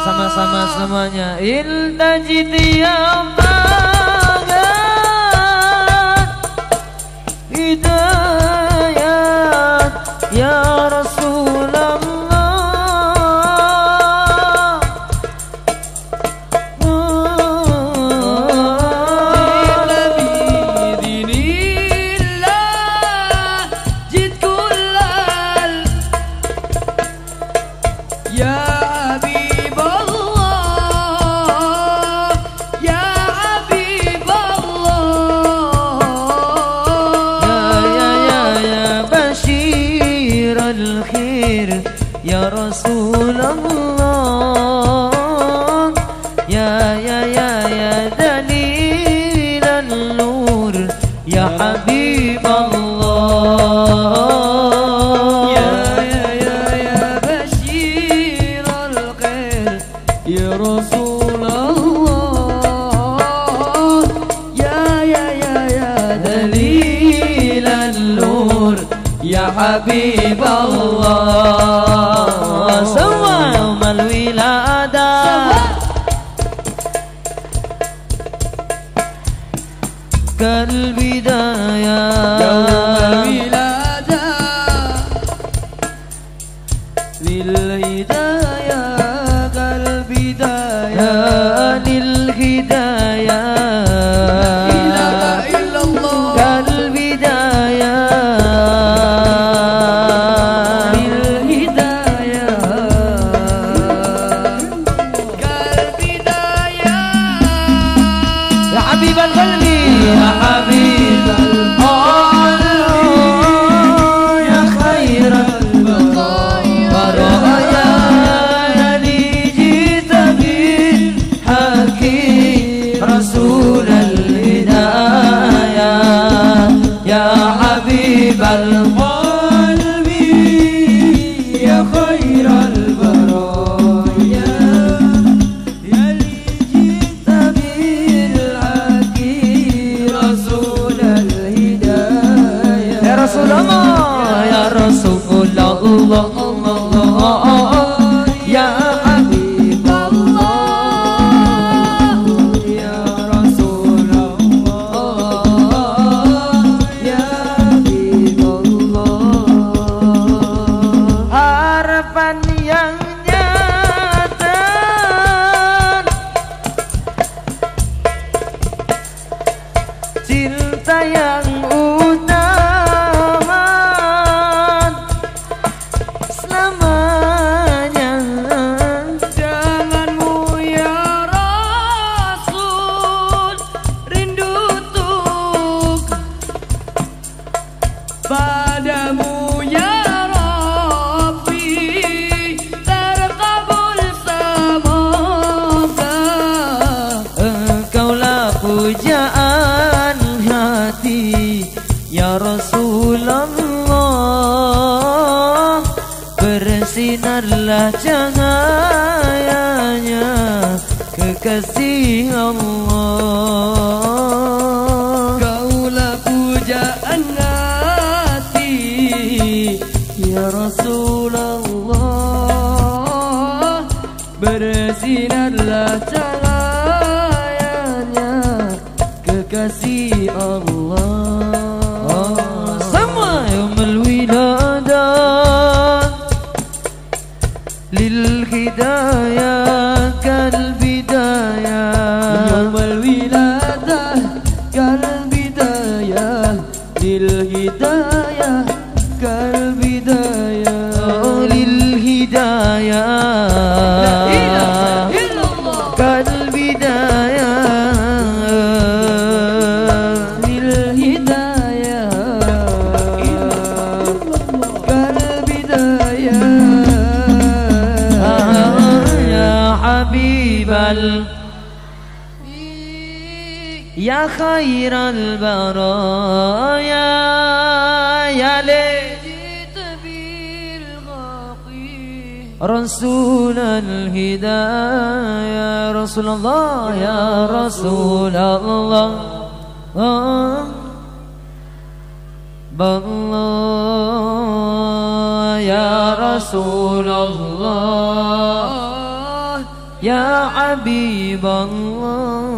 Sama-sama semuanya. Iltajid ya hidayat ya Rasulullah. Ya Rasulullah, ya dalilan nur, ya Habibullah, ya basyiral khair, ya Rasulullah, ya dalilan nur, ya Habibullah. Semua yaumal wiladah kal bidayah, yaumal wiladah lil hidayah kal bidayah lil hidayah la ilaha illallah kal bidayah bersinarlah cahayanya kekasih Allah. Kaulah pujaan hati ya Rasulullah, bersinarlah cahayanya kekasih Allah. Sama yaumul wiladah lil hidayah kal bidayah, yaumul wiladah kal bidayah lil hidayah kal bidayah, lil hidayah la ilaha illallah kal bidayah lil hidayah kal bidayah. Habibal ya khairal baraya ya lejit bil ghaqi Rasulul hidayah, Rasulullah ya Rasulullah, Allah ya Rasulullah, يا حبيب الله